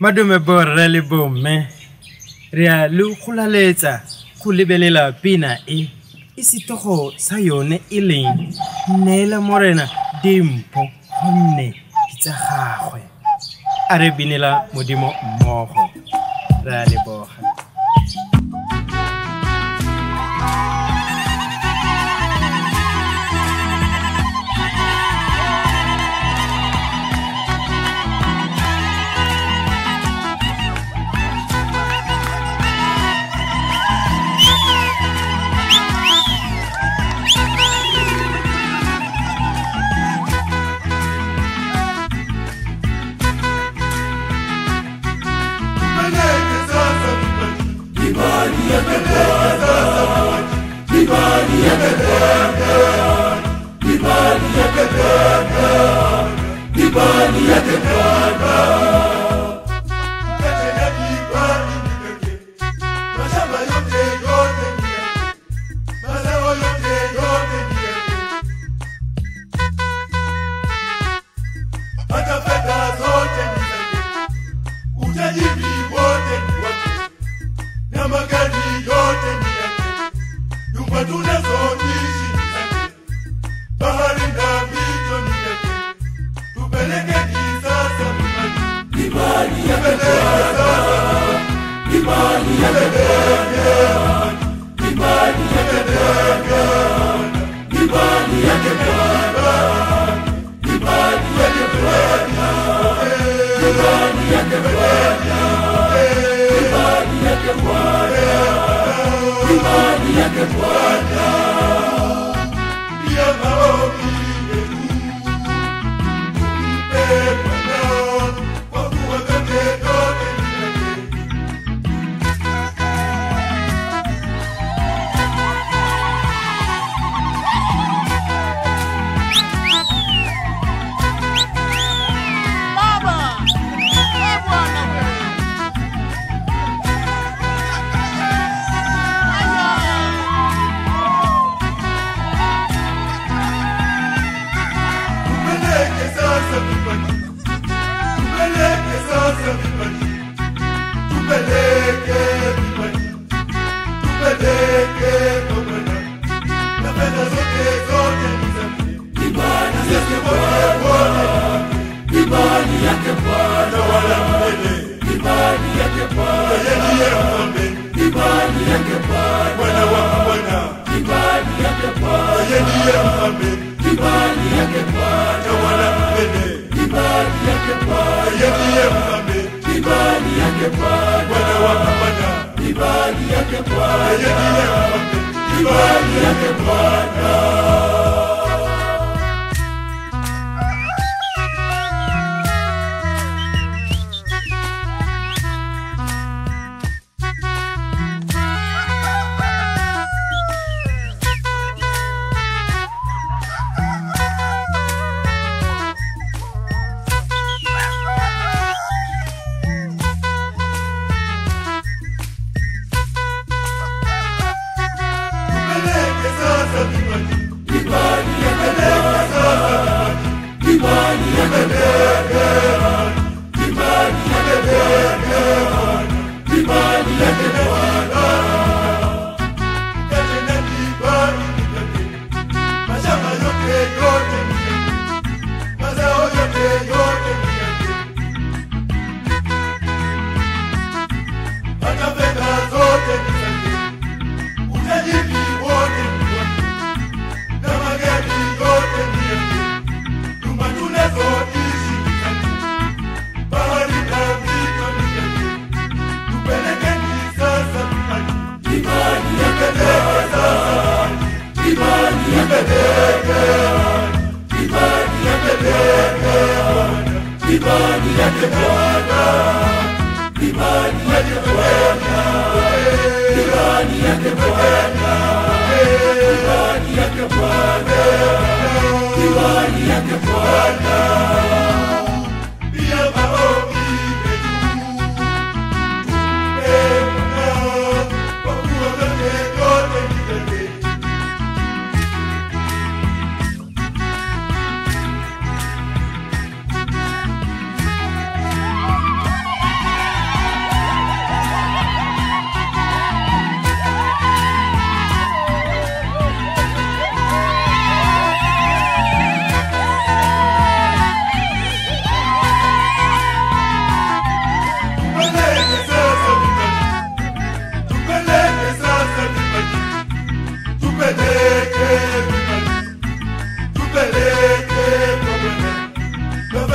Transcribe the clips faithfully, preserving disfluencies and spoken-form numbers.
Madume borre le bomme re a le khulaletsa go lebelela pina e isitogo sa yone e leng Neela Morena Dimpho gonne tsa gagwe a re binela modimo mmogo re a leboga.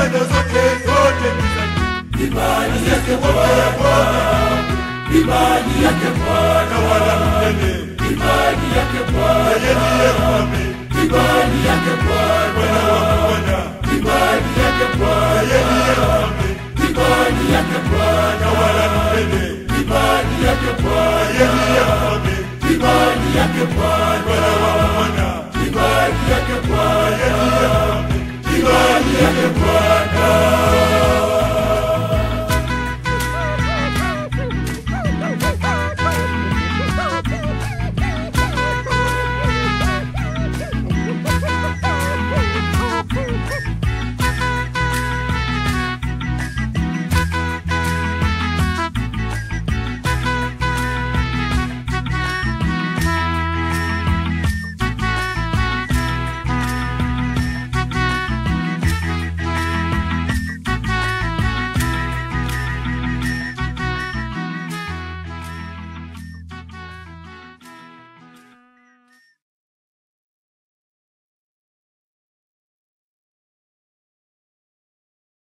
Bwana zote zote imani yake Bwana, imani yake Bwana wala milele, imani yake Bwana yeye ndiye mfalme, imani yake Bwana Bwana, imani yake Bwana yeye ndiye mfalme, imani yake Bwana wala milele, imani yake Bwana yeye ndiye mfalme, imani yake Bwana